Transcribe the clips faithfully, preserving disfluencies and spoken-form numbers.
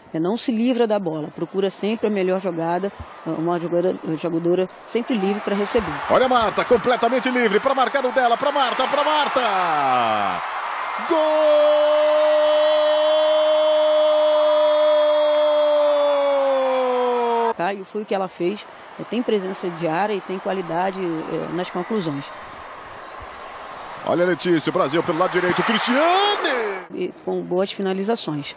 não se livra da bola, procura sempre a melhor jogada, uma jogadora, jogadora sempre livre para receber. Olha a Marta, completamente livre para marcar o dela, para Marta, para Marta! Gol! Caio, foi o que ela fez, tem presença de área e tem qualidade nas conclusões. Olha a Letícia, o Brasil pelo lado direito, Cristiane! E com boas finalizações.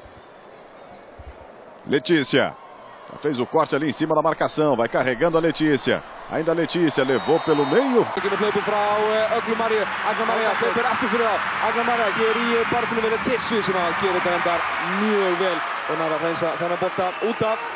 Letícia, já fez o corte ali em cima da marcação, vai carregando a Letícia. Ainda a Letícia, levou pelo meio. Aqui no leupen vrouw, Agla Maria, Agla Maria, per achterverhaal. Agla Maria, Geri, Bartolomé, Tessu, maar keren dan daar, nieuw wel. Onara Renza, van een botta, Uta.